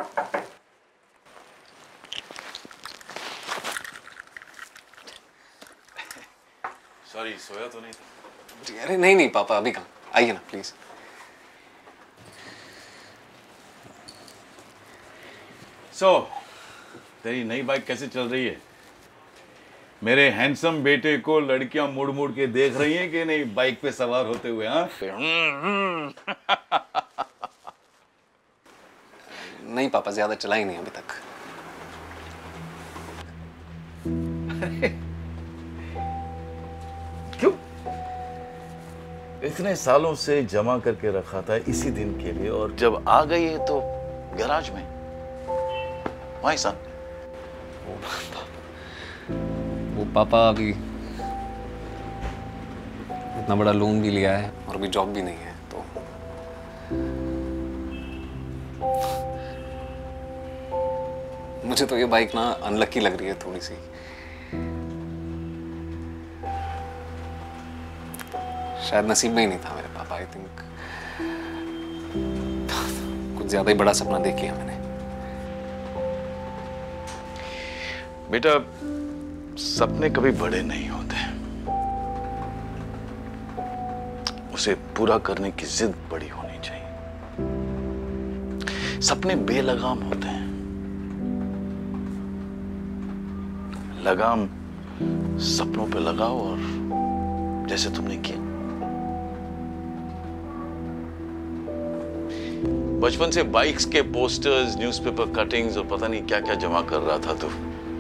Sorry, सोया तो नहीं था? अरे नहीं पापा, अभी कहाँ, आइए ना प्लीज। तेरी नई बाइक कैसे चल रही है? मेरे हैंडसम बेटे को लड़कियां मुड़ मुड़ के देख रही हैं कि नहीं बाइक पे सवार होते हुए? हाँ नहीं पापा, ज्यादा चलाई नहीं अभी तक। क्यों? इतने सालों से जमा करके रखा था इसी दिन के लिए, और जब आ गई है तो गैराज में। भाई साहब, वो पापा अभी इतना बड़ा लोन भी लिया है और अभी जॉब भी नहीं है, तो मुझे तो ये बाइक ना अनलकी लग रही है थोड़ी सी। शायद नसीब में ही नहीं था मेरे पापा। आई थिंक कुछ ज्यादा ही बड़ा सपना देख लिया मैंने। बेटा, सपने कभी बड़े नहीं होते, उसे पूरा करने की जिद बड़ी होनी चाहिए। सपने बेलगाम होते हैं, लगाम सपनों पे लगाओ और जैसे तुमने किया। बचपन से बाइक्स के पोस्टर्स, न्यूज़पेपर कटिंग्स और पता नहीं क्या क्या जमा कर रहा था तू।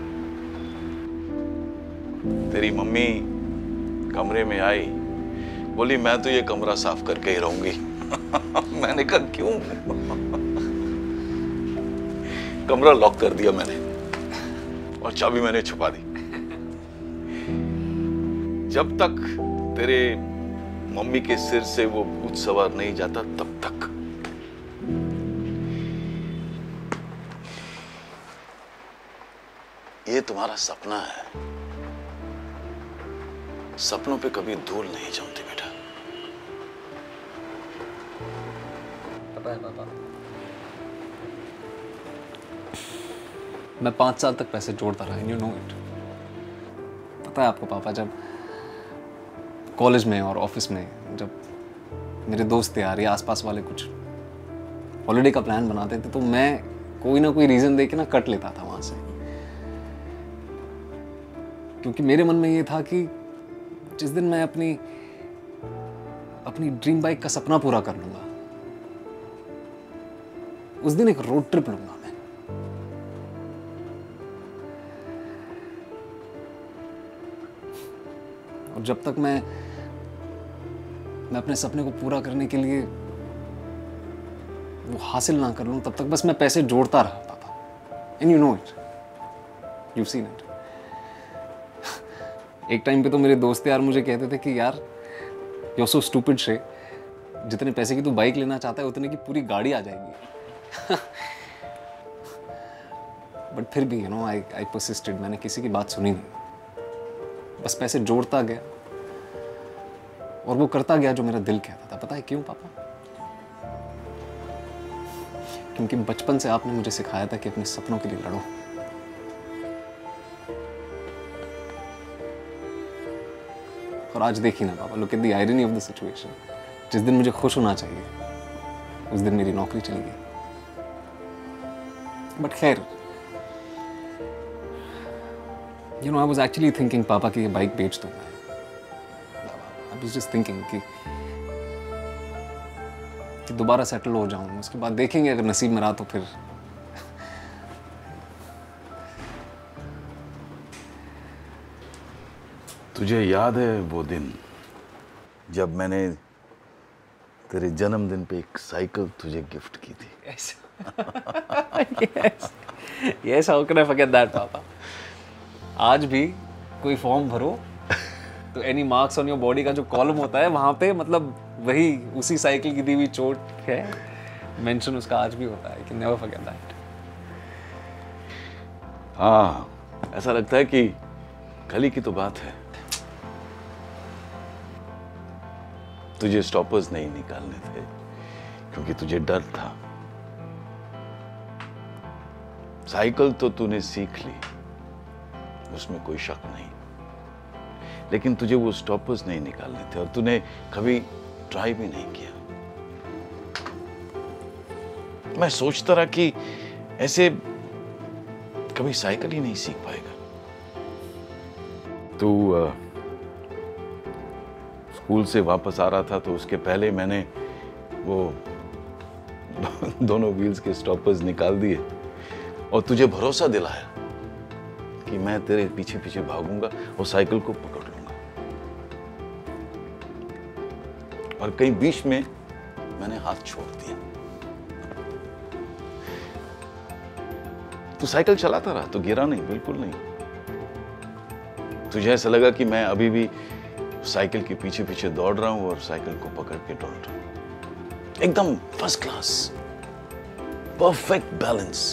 तेरी मम्मी कमरे में आई, बोली मैं तो ये कमरा साफ करके ही रहूंगी। मैंने कहा क्यों? कमरा लॉक कर दिया मैंने और चाबी मैंने छुपा दी। जब तक तेरे मम्मी के सिर से वो भूत सवार नहीं जाता तब तक। ये तुम्हारा सपना है, सपनों पे कभी धूल नहीं जमती बेटा। पता है पापा, मैं 5 साल तक पैसे जोड़ता रहा, यू नो इट। पता है आपको पापा, जब कॉलेज में और ऑफिस में जब मेरे दोस्त यार या आसपास वाले कुछ हॉलिडे का प्लान बनाते थे, तो मैं कोई ना कोई रीजन दे के ना कट लेता था वहां से, क्योंकि मेरे मन में ये था कि जिस दिन मैं अपनी ड्रीम बाइक का सपना पूरा कर लूंगा, उस दिन एक रोड ट्रिप लूंगा मैं। और जब तक मैं अपने सपने को पूरा करने के लिए वो हासिल ना कर लूं, तब तक बस मैं पैसे जोड़ता रहा पापा। And you know it, you seen it. एक टाइम पे तो मेरे दोस्त यार मुझे कहते थे कि यार यू आर सो स्टूपिड श्रे, जितने पैसे की तू बाइक लेना चाहता है उतने की पूरी गाड़ी आ जाएगी। बट फिर भी यू नो आई परसिस्टेड। मैंने किसी की बात सुनी नहीं, बस पैसे जोड़ता गया और वो करता गया जो मेरा दिल कहता था। पता है क्यों पापा? क्योंकि बचपन से आपने मुझे सिखाया था कि अपने सपनों के लिए लड़ो। और आज देखिए ना पापा, look at the irony of the situation. जिस दिन मुझे खुश होना चाहिए उस दिन मेरी नौकरी चली गई। बट खैर, you know I was actually thinking पापा कि ये बाइक बेच दूं मैं। आई वाज जस्ट थिंकिंग कि दोबारा सेटल हो जाऊं, उसके बाद देखेंगे अगर नसीब में रहा तो फिर। तुझे याद है वो दिन जब मैंने तेरे जन्मदिन पे एक साइकिल तुझे गिफ्ट की थी? Yes. Yes, how can I forget that, पापा? आज भी कोई फॉर्म भरो तो any marks on your body का जो कॉलम होता है वहां पे मतलब वही उसी साइकिल की दी हुई चोट है, मेंशन उसका आज भी होता है। I can never forget that. हाँ, ऐसा लगता है कि कल ही की तो बात है। तुझे स्टॉपर्स नहीं निकालने थे क्योंकि तुझे डर था साइकिल तो तूने सीख ली, उसमें कोई शक नहीं, लेकिन तुझे वो स्टॉपर्स नहीं निकालने थे और तूने कभी ट्राई भी नहीं किया। मैं सोचता रहा कि ऐसे कभी साइकिल ही नहीं सीख पाएगा। तू स्कूल से वापस आ रहा था तो उसके पहले मैंने वो दोनों व्हील्स के स्टॉपर्स निकाल दिए और तुझे भरोसा दिलाया कि मैं तेरे पीछे पीछे भागूंगा और साइकिल को पकड़ लूंगा। और कहीं बीच में मैंने हाथ छोड़ दिया। तू साइकिल चलाता रहा, तो गिरा नहीं, बिल्कुल नहीं। तुझे ऐसा लगा कि मैं अभी भी साइकिल के पीछे पीछे दौड़ रहा हूं और साइकिल को पकड़ के दौड़ रहा हूं। एकदम फर्स्ट क्लास, परफेक्ट बैलेंस।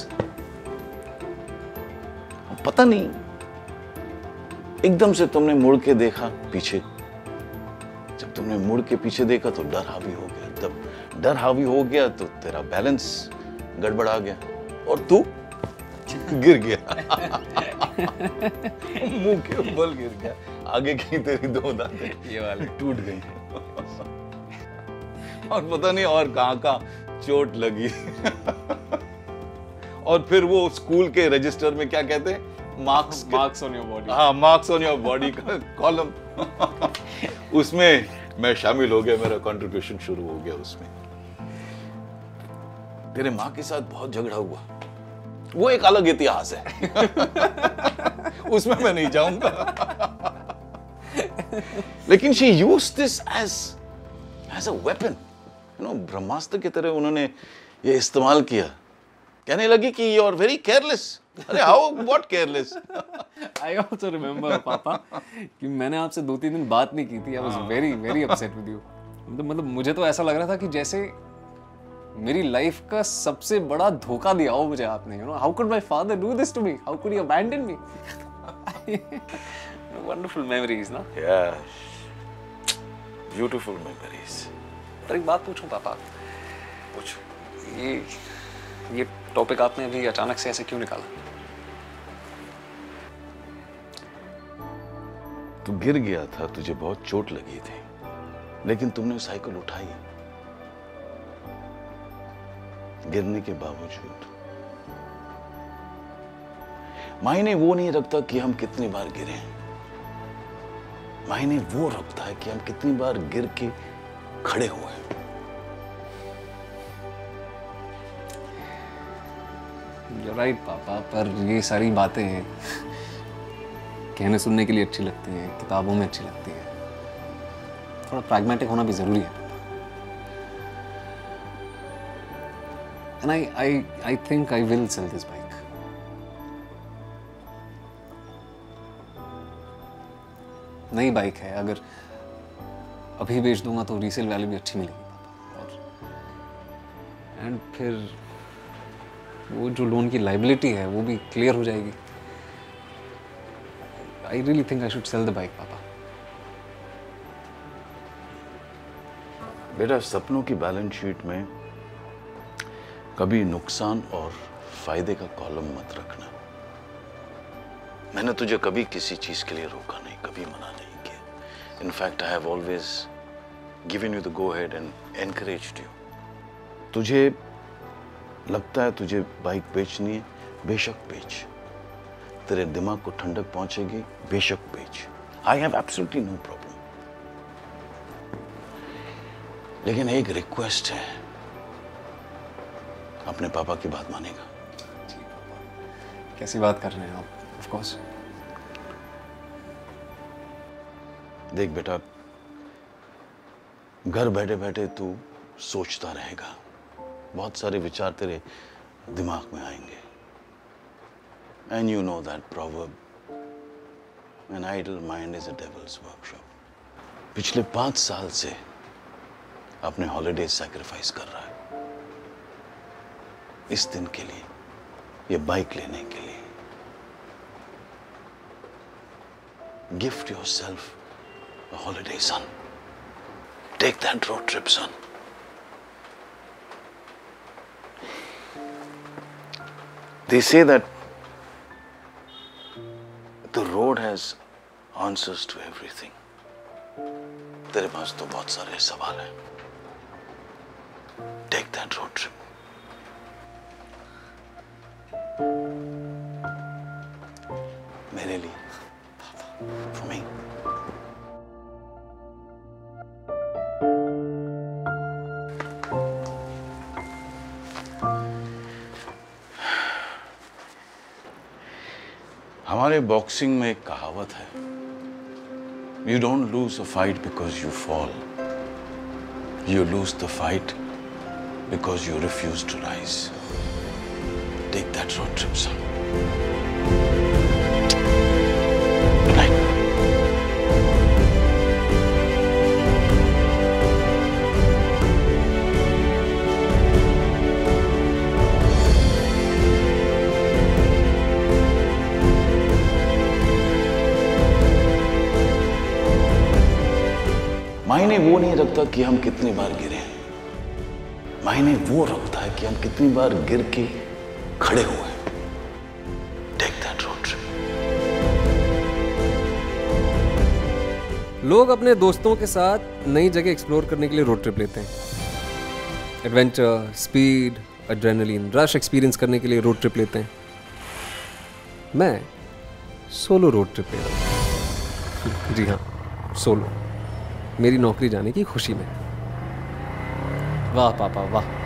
पता नहीं, एकदम से तुमने मुड़ के देखा पीछे। जब तुमने मुड़ के पीछे देखा तो डर हावी हो गया। तब डर हावी हो गया तो तेरा बैलेंस गड़बड़ा गया और तू गिर गया। मुंह के बल गिर गया। आगे की तेरी दो दांतें ये वाली टूट गई और पता नहीं और कहां चोट लगी। और फिर वो स्कूल के रजिस्टर में क्या कहते हैं, मार्क्स ऑन योर बॉडी। हाँ, मार्क्स ऑन योर बॉडी का कॉलम। उसमें मैं शामिल हो गया, मेरा कंट्रीब्यूशन शुरू हो गया उसमें। तेरे माँ के साथ बहुत झगड़ा हुआ, वो एक अलग इतिहास है। उसमें मैं नहीं जाऊंगा। लेकिन she used this as a weapon, ब्रह्मास्त्र की तरह उन्होंने ये इस्तेमाल किया। कहने लगी कि you are very careless। अरे how what careless? I also remember पापा कि मैंने आपसे 2-3 दिन बात नहीं की थी। I was very very upset with you। मतलब मुझे तो ऐसा लग रहा था कि जैसे मेरी लाइफ का सबसे बड़ा धोखा दिया हो मुझे आपने। How could my father do this to me? How could he abandon me? Wonderful memories, ना? Yeah, beautiful memories। पर एक बात पूछूं पापा? पूछ। ये टॉपिक आपने अभी अचानक से ऐसे क्यों निकाला? तू गिर गया था, तुझे बहुत चोट लगी थी, लेकिन तुमने साइकिल उठाई गिरने के बावजूद। मायने वो नहीं रखता कि हम कितनी बार गिरे हैं, मायने वो रखता है कि हम कितनी बार गिर के खड़े हुए हैं। You're right पापा, पर ये सारी बातें कहने सुनने के लिए अच्छी लगती हैं, किताबों में अच्छी लगती हैं। थोड़ा प्रैग्मेटिक होना भी जरूरी है। And I think I will sell this bike। नई बाइक है, अगर अभी बेच दूंगा तो रीसेल वैल्यू भी अच्छी मिलेगी पापा। और एंड फिर वो जो लोन की लाइबिलिटी है वो भी क्लियर हो जाएगी। I really think I should sell the bike पापा। बेटा, सपनों की बैलेंस शीट में कभी नुकसान और फायदे का कॉलम मत रखना। मैंने तुझे कभी किसी चीज के लिए रोका नहीं, कभी मना नहीं किया। In fact I have always given you the go ahead and encouraged you. तुझे लगता है तुझे बाइक बेचनी है, बेशक बेच। तेरे दिमाग को ठंडक पहुंचेगी, बेशक बेच। I have absolutely no problem. लेकिन एक रिक्वेस्ट है, अपने पापा की बात मानेगा? कैसी बात कर रहे हैं आप? Of course. देख बेटा, घर बैठे बैठे तू सोचता रहेगा, बहुत सारे विचार तेरे दिमाग में आएंगे। And you know that proverb, an idle mind is a devil's workshop। पिछले 5 साल से अपने हॉलिडे सैक्रिफाइस कर रहा है इस दिन के लिए, ये बाइक लेने के लिए। Gift yourself a holiday, son। Take that road trip, son। They say that the road has answers to everything. तेरे पास तो बहुत सारे सवाल हैं. Take that road trip. मेरे लिए. For me. हमारे बॉक्सिंग में एक कहावत है. You don't lose a fight because you fall. You lose the fight because you refuse to rise. Take that road trip, son. Good night. मायने वो नहीं रखता कि हम कितनी बार गिरे हैं. मायने वो रखता है कि हम कितनी बार गिर के खड़े हुए. Take that road trip. लोग अपने दोस्तों के साथ नई जगह एक्सप्लोर करने के लिए रोड ट्रिप लेते हैं. Adventure, speed, adrenaline rush experience करने के लिए रोड ट्रिप लेते हैं. मैं सोलो रोड ट्रिप ले रहा हूँ. जी हाँ, सोलो. मेरी नौकरी जाने की खुशी में. वाह पापा वाह.